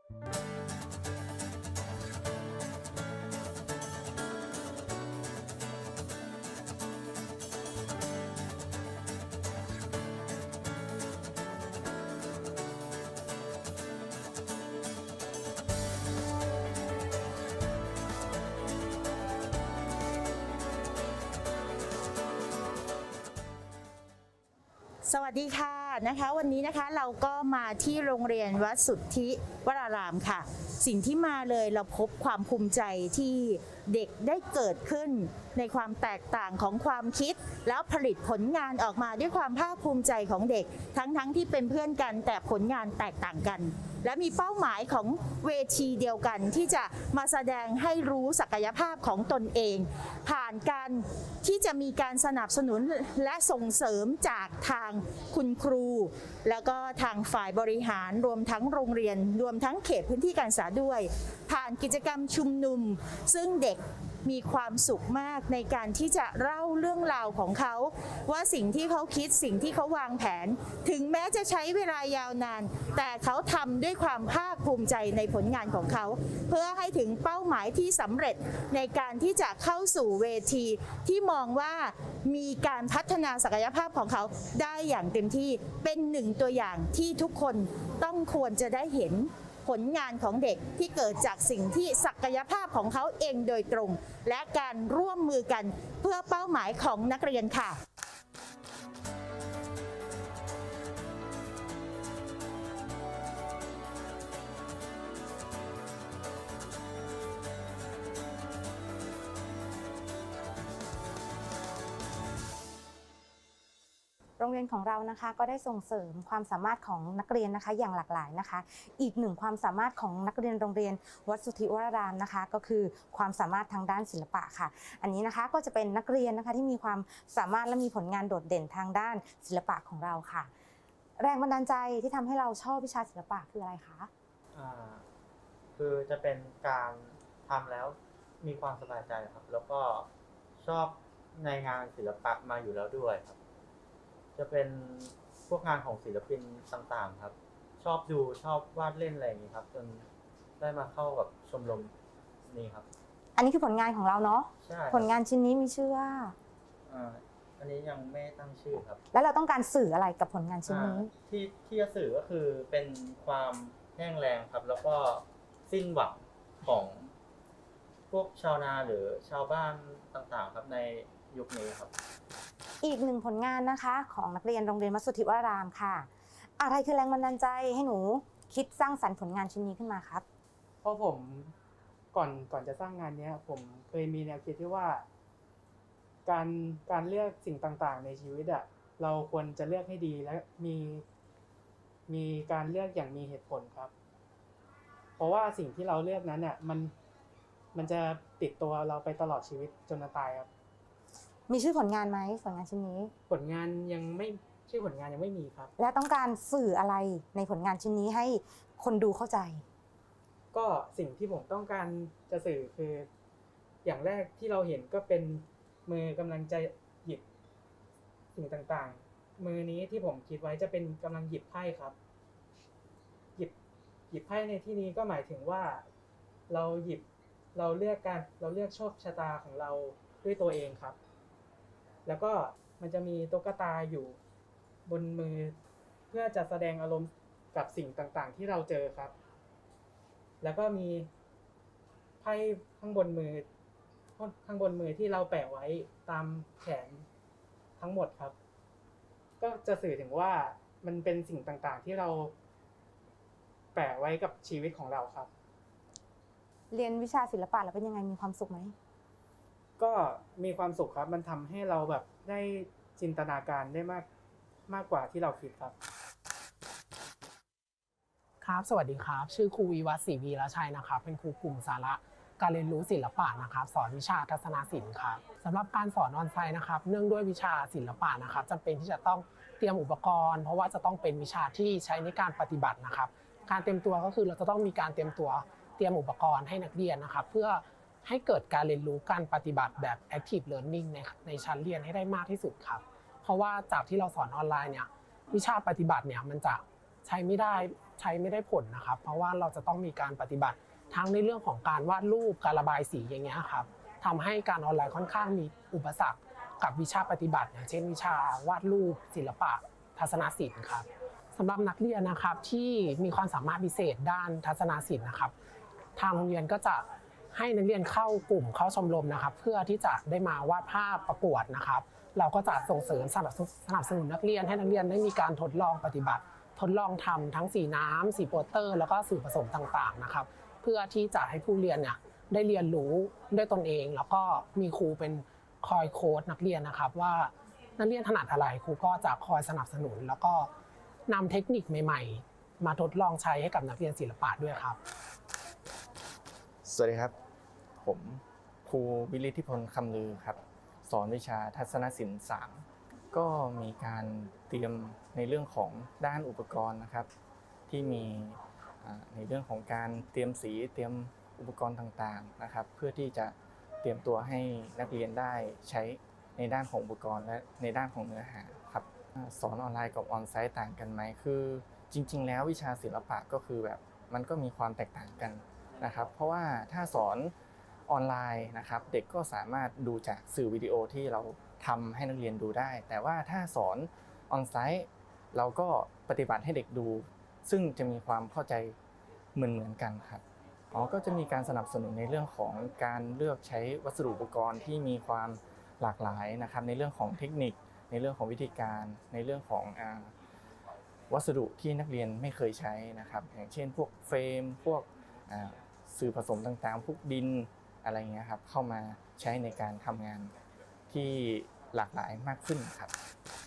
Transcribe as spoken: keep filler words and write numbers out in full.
สวัสดีค่ะนะคะวันนี้นะคะเราก็มาที่โรงเรียนวัดสุทธิวรารามค่ะสิ่งที่มาเลยเราพบความภูมิใจที่เด็กได้เกิดขึ้นในความแตกต่างของความคิดแล้วผลิตผลงานออกมาด้วยความภาคภูมิใจของเด็กทั้งๆ ท, ที่เป็นเพื่อนกันแต่ผลงานแตกต่างกันและมีเป้าหมายของเวทีเดียวกันที่จะมาแสดงให้รู้ศักยภาพของตนเองผ่านการที่จะมีการสนับสนุนและส่งเสริมจากทางคุณครูแล้วก็ทางฝ่ายบริหารรวมทั้งโรงเรียนรวมทั้งเขตพื้นที่การศึกษาด้วยผ่านกิจกรรมชุมนุมซึ่งเด็กมีความสุขมากในการที่จะเล่าเรื่องราวของเขาว่าสิ่งที่เขาคิดสิ่งที่เขาวางแผนถึงแม้จะใช้เวลายาวนานแต่เขาทำด้วยความภาคภูมิใจในผลงานของเขาเพื่อให้ถึงเป้าหมายที่สำเร็จในการที่จะเข้าสู่เวทีที่มองว่ามีการพัฒนาศักยภาพของเขาได้อย่างเต็มที่เป็นหนึ่งตัวอย่างที่ทุกคนต้องควรจะได้เห็นผลงานของเด็กที่เกิดจากสิ่งที่ศักยภาพของเขาเองโดยตรงและการร่วมมือกันเพื่อเป้าหมายของนักเรียนค่ะโรงเรียนของเรานะคะก็ได้ส่งเสริมความสามารถของนักเรียนนะคะอย่างหลากหลายนะคะอีกหนึ่งความสามารถของนักเรียนโรงเรียนวัดสุทธิวรารามนะคะก็คือความสามารถทางด้านศิลปะค่ะอันนี้นะคะก็จะเป็นนักเรียนนะคะที่มีความสามารถและมีผลงานโดดเด่นทางด้านศิลปะของเราค่ะแรงบันดาลใจที่ทำให้เราชอบวิชาศิลปะคืออะไรคะอ่าคือจะเป็นการทำแล้วมีความสบายใจครับแล้วก็ชอบในงานศิลปะมาอยู่แล้วด้วยครับจะเป็นพวกงานของศิลปินต่างๆครับชอบดูชอบวาดเล่นอะไรอย่างนี้ครับจนได้มาเข้ากับชมรมนี้ครับอันนี้คือผลงานของเราเนาะใช่ผลงานชิ้นนี้มีชื่อว่าอ่าอันนี้ยังไม่ตั้งชื่อครับแล้วเราต้องการสื่ออะไรกับผลงานชิ้นนี้ที่ที่จะสื่อก็คือเป็นความแห้งแล้งครับแล้วก็สิ้นหวังของพวกชาวนาหรือชาวบ้านต่างๆครับในยุคนี้ครับอีกหนึ่งผลงานนะคะของนักเรียนโรงเรียนวัดสุทธิวรารามค่ะอะไรคือแรงบันดาลใจให้หนูคิดสร้างสรรค์ผลงานชิ้นนี้ขึ้นมาครับเพราะผมก่อนก่อนจะสร้างงานนี้ผมเคยมีแนวคิดที่ว่าการการเลือกสิ่งต่างๆในชีวิตอ่ะเราควรจะเลือกให้ดีและมีมีการเลือกอย่างมีเหตุผลครับเพราะว่าสิ่งที่เราเลือกนั้นอ่ะมันมันจะติดตัวเราไปตลอดชีวิตจนตายครับมีชื่อผลงานไหมผลงานชิ้นนี้ผลงานยังไม่ชื่อผลงานยังไม่มีครับและต้องการสื่ออะไรในผลงานชิ้นนี้ให้คนดูเข้าใจก็สิ่งที่ผมต้องการจะสื่อคืออย่างแรกที่เราเห็นก็เป็นมือกำลังจะหยิบสิ่งต่างๆมือนี้ที่ผมคิดไว้จะเป็นกำลังหยิบไพ่ครับหยิบหยิบไพ่ในที่นี้ก็หมายถึงว่าเราหยิบเราเลือกการเราเลือกโชคชะตาของเราด้วยตัวเองครับแล้วก็มันจะมีตุ๊กตาอยู่บนมือเพื่อจะแสดงอารมณ์กับสิ่งต่างๆที่เราเจอครับแล้วก็มีไพ่ข้างบนมือข้างบนมือที่เราแปะไว้ตามแขนทั้งหมดครับก็จะสื่อถึงว่ามันเป็นสิ่งต่างๆที่เราแปะไว้กับชีวิตของเราครับเรียนวิชาศิลปะแล้วเป็นยังไงมีความสุขไหมก็มีความสุขครับมันทำให้เราแบบได้จินตนาการได้มากมากกว่าที่เราคิดครับครับสวัสดีครับชื่อครูวิวัฒน์ศรีวีรชัยนะครับเป็นครูกลุ่มสาระการเรียนรู้ศิลปะนะครับสอนวิชาทัศนศิลป์ครับสำหรับการสอนออนไซต์นะครับเนื่องด้วยวิชาศิลปะนะครับจำเป็นที่จะต้องเตรียมอุปกรณ์เพราะว่าจะต้องเป็นวิชาที่ใช้ในการปฏิบัตินะครับการเตรียมตัวก็คือเราจะต้องมีการเตรียมตัวเตรียมอุปกรณ์ให้นักเรียนนะครับเพื่อให้เกิดการเรียนรู้การปฏิบัติแบบ active learning ในในชั้นเรียนให้ได้มากที่สุดครับเพราะว่าจากที่เราสอนออนไลน์เนี่ยวิชาปฏิบัติเนี่ยมันจะใใช้ไม่ได้ใช้ไม่ได้ผลนะครับเพราะว่าเราจะต้องมีการปฏิบัติทั้งในเรื่องของการวาดรูปการระบายสีอย่างเงี้ยครับทำให้การออนไลน์ค่อนข้างมีอุปสรรคกับวิชาปฏิบัติอย่างเช่นวิชาวาดรูปศิลปะทัศนศิลป์ครับสำหรับนักเรียนนะครับที่มีความสามารถพิเศษด้านทัศนศิลป์นะครับทางโรงเรียนก็จะให้นักเรียนเข้ากลุ่มเข้าชมรมนะครับเพื่อที่จะได้มาวาดภาพประกวดนะครับเราก็จะส่งเสริมสนับสนับสนุนนักเรียนให้นักเรียนได้มีการทดลองปฏิบัติทดลองทำทั้งสีน้ำสีโปสเตอร์แล้วก็สื่อผสมต่างๆนะครับเพื่อที่จะให้ผู้เรียนเนี่ยได้เรียนรู้ด้วยตนเองแล้วก็มีครูเป็นคอยโค้ชนักเรียนนะครับว่านักเรียนถนัดอะไรครูก็จะคอยสนับสนุนแล้วก็นำเทคนิคใหม่ๆมาทดลองใช้ให้กับนักเรียนศิลปะด้วยครับสวัสดีครับผมครูวิริธิพลคำลือครับสอนวิชาทัศนศิลป์สามก็มีการเตรียมในเรื่องของด้านอุปกรณ์นะครับที่มีในเรื่องของการเตรียมสีเตรียมอุปกรณ์ต่างๆนะครับเพื่อที่จะเตรียมตัวให้นักเรียนได้ใช้ในด้านของอุปกรณ์และในด้านของเนื้อหาครับสอนออนไลน์กับออนไซต์ต่างกันไหมคือจริงๆแล้ววิชาศิลปะก็คือแบบมันก็มีความแตกต่างกันนะครับเพราะว่าถ้าสอนออนไลน์นะครับเด็กก็สามารถดูจากสื่อวิดีโอที่เราทำให้นักเรียนดูได้แต่ว่าถ้าสอนออนไซต์เราก็ปฏิบัติให้เด็กดูซึ่งจะมีความเข้าใจเหมือนเหมือนกันครับอ๋อก็จะมีการสนับสนุนในเรื่องของการเลือกใช้วัสดุอุปกรณ์ที่มีความหลากหลายนะครับในเรื่องของเทคนิคในเรื่องของวิธีการในเรื่องของอ่าวัสดุที่นักเรียนไม่เคยใช้นะครับอย่างเช่นพวกเฟรมพวกสื่อผสมต่างๆพวกดินอะไรเงี้ยครับเข้ามาใช้ในการทำงานที่หลากหลายมากขึ้นครับ